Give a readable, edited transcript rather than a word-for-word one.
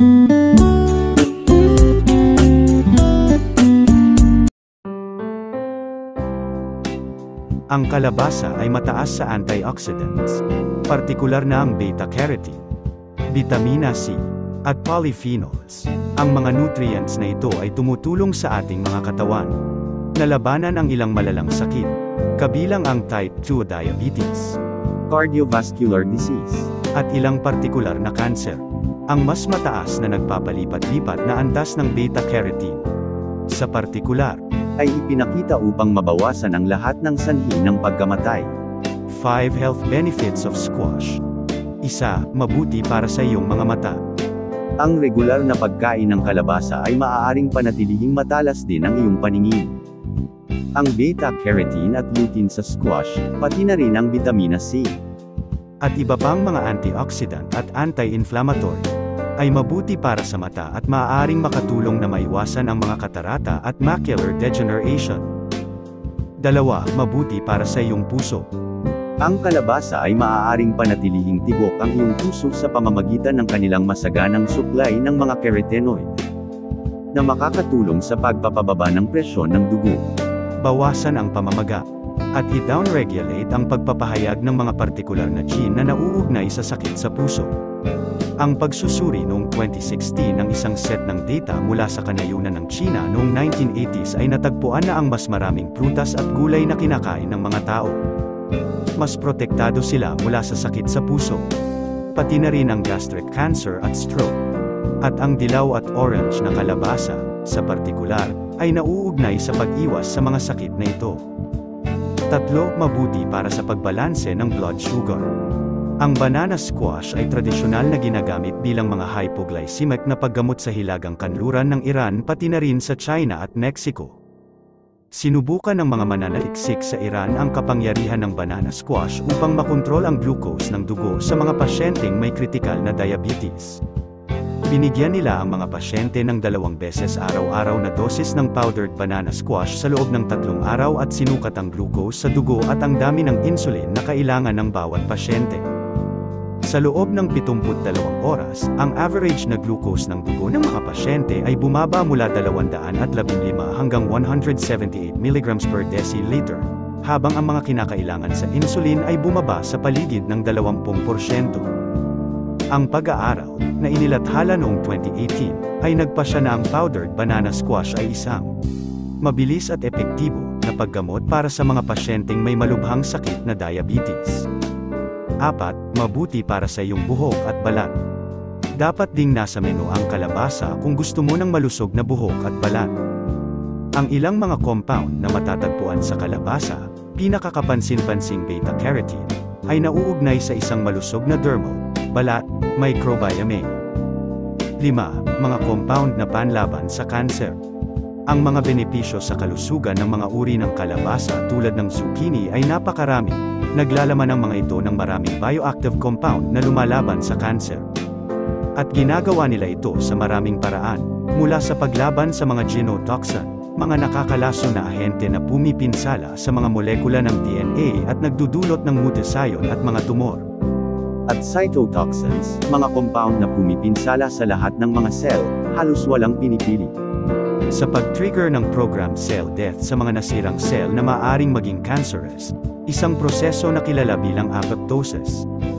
Ang kalabasa ay mataas sa antioxidants, partikular na ang beta-carotene, vitamina C, at polyphenols. Ang mga nutrients na ito ay tumutulong sa ating mga katawan na labanan ang ilang malalang sakit, kabilang ang type 2 diabetes, cardiovascular disease, at ilang partikular na kanser. Ang mas mataas na nagpapalipat-lipat na antas ng beta-carotene, sa partikular, ay ipinakita upang mabawasan ang lahat ng sanhi ng pagkamatay. 5 Health Benefits of Squash. 1. Mabuti para sa iyong mga mata. Ang regular na pagkain ng kalabasa ay maaaring panatilihing matalas din ang iyong paningin. Ang beta-carotene at lutein sa squash, pati na rin ang vitamina C, at iba pang mga antioxidant at anti-inflammatory, ay mabuti para sa mata at maaaring makatulong na maiwasan ang mga katarata at macular degeneration. 2. Mabuti para sa iyong puso. Ang kalabasa ay maaaring panatilihing tibok ang iyong puso sa pamamagitan ng kanilang masaganang supply ng mga carotenoid, na makakatulong sa pagpapababa ng presyon ng dugo, bawasan ang pamamaga, at i-downregulate ang pagpapahayag ng mga partikular na gene na nauugnay sa sakit sa puso. Ang pagsusuri noong 2016 ng isang set ng data mula sa kanayunan ng China noong 1980s ay natagpuan na ang mas maraming prutas at gulay na kinakain ng mga tao, mas protektado sila mula sa sakit sa puso, pati na rin ang gastric cancer at stroke. At ang dilaw at orange na kalabasa, sa partikular, ay nauugnay sa pag-iwas sa mga sakit na ito. 3. Mabuti para sa pagbalanse ng blood sugar. Ang banana squash ay tradisyonal na ginagamit bilang mga hypoglycemic na paggamot sa hilagang kanluran ng Iran pati na rin sa China at Mexico. Sinubukan ng mga mananaliksik sa Iran ang kapangyarihan ng banana squash upang makontrol ang glucose ng dugo sa mga pasyenteng may kritikal na diabetes. Binigyan nila ang mga pasyente ng 2 beses araw-araw na dosis ng powdered banana squash sa loob ng 3 araw at sinukat ang glucose sa dugo at ang dami ng insulin na kailangan ng bawat pasyente. Sa loob ng 72 oras, ang average na glucose ng dugo ng mga pasyente ay bumaba mula 215 hanggang 178 mg per deciliter, habang ang mga kinakailangan sa insulin ay bumaba sa paligid ng 20%. Ang pag-aaral, na inilathala noong 2018, ay nagpasya na ang powdered banana squash ay isang mabilis at epektibo na paggamot para sa mga pasyenteng may malubhang sakit na diabetes. 4. Mabuti para sa iyong buhok at balat. Dapat ding nasa menu ang kalabasa kung gusto mo ng malusog na buhok at balat. Ang ilang mga compound na matatagpuan sa kalabasa, pinakakapansin-pansing beta-carotene, ay nauugnay sa isang malusog na dermal, balat, microbiome. 5. Mga compound na panlaban sa kanser. Ang mga benepisyo sa kalusugan ng mga uri ng kalabasa tulad ng zucchini ay napakarami. Naglalaman ang mga ito ng maraming bioactive compound na lumalaban sa kanser. At ginagawa nila ito sa maraming paraan, mula sa paglaban sa mga genotoxin, mga nakakalason na ahente na pumipinsala sa mga molekula ng DNA at nagdudulot ng mutasayon at mga tumor. At cytotoxins, mga compound na pumipinsala sa lahat ng mga cell, halos walang pinipili. Sa pag-trigger ng programmed cell death sa mga nasirang cell na maaaring maging cancerous, isang proseso na kilala bilang apoptosis.